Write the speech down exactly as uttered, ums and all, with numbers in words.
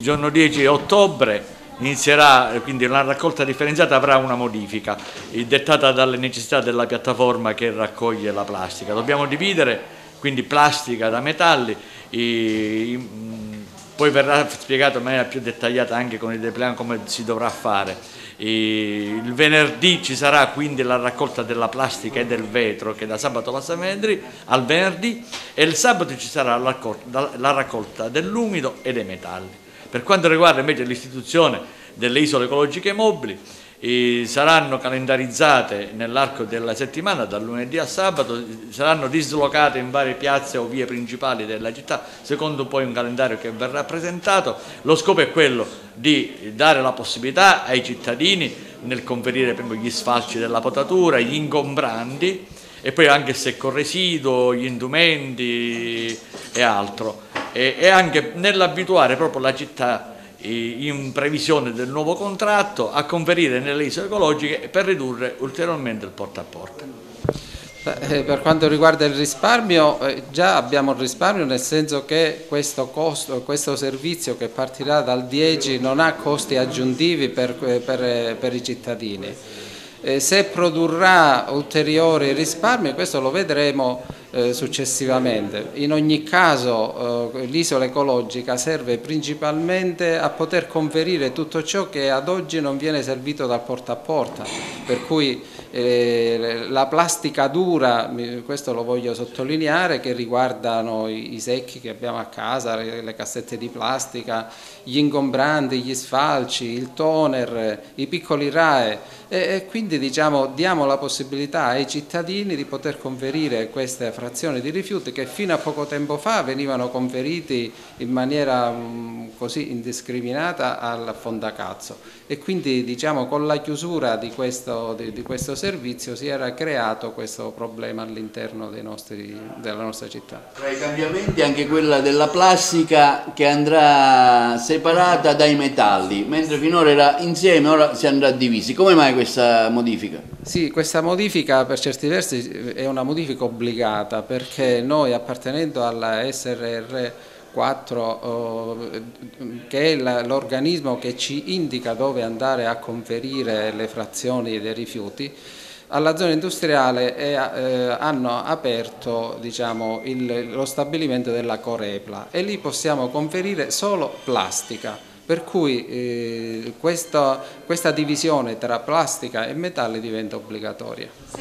Il giorno dieci ottobre inizierà, quindi la raccolta differenziata avrà una modifica dettata dalle necessità della piattaforma che raccoglie la plastica. Dobbiamo dividere quindi plastica da metalli, e, poi verrà spiegato in maniera più dettagliata anche con il depliant come si dovrà fare. Il venerdì ci sarà quindi la raccolta della plastica e del vetro, che da sabato passa al venerdì, e il sabato ci sarà la raccolta dell'umido e dei metalli. Per quanto riguarda invece l'istituzione delle isole ecologiche mobili, eh, saranno calendarizzate nell'arco della settimana, dal lunedì a sabato, saranno dislocate in varie piazze o vie principali della città, secondo poi un calendario che verrà presentato. Lo scopo è quello di dare la possibilità ai cittadini nel conferire gli sfalci della potatura, gli ingombranti e poi anche il secco residuo, gli indumenti e altro. E anche nell'abituare proprio la città, in previsione del nuovo contratto, a conferire nelle isole ecologiche per ridurre ulteriormente il porta a porta. Beh, per quanto riguarda il risparmio, eh, già abbiamo il risparmio, nel senso che questo, costo, questo servizio che partirà dal dieci non ha costi aggiuntivi per, per, per i cittadini. Eh, se produrrà ulteriori risparmi, questo lo vedremo eh, successivamente. In ogni caso eh, l'isola ecologica serve principalmente a poter conferire tutto ciò che ad oggi non viene servito dal porta a porta, per cui eh, la plastica dura, questo lo voglio sottolineare, che riguardano i, i secchi che abbiamo a casa, le, le cassette di plastica, gli ingombranti, gli sfalci, il toner, i piccoli R A E, e, e quindi diciamo, diamo la possibilità ai cittadini di poter conferire queste frazioni di rifiuti che fino a poco tempo fa venivano conferiti in maniera mh, così indiscriminata al fondacazzo, e quindi diciamo, con la chiusura di questo, di, di questo servizio si era creato questo problema all'interno della nostra città. Tra i cambiamenti anche quella della plastica che andrà separata dai metalli, mentre finora era insieme, ora si andrà divisi. Come mai questa modifica? Sì, questa modifica per certi versi è una modifica obbligata, perché noi, appartenendo alla S R R quattro, che è l'organismo che ci indica dove andare a conferire le frazioni dei rifiuti, alla zona industriale è, eh, hanno aperto diciamo, il, lo stabilimento della Corepla, e lì possiamo conferire solo plastica, per cui eh, questa, questa divisione tra plastica e metalli diventa obbligatoria.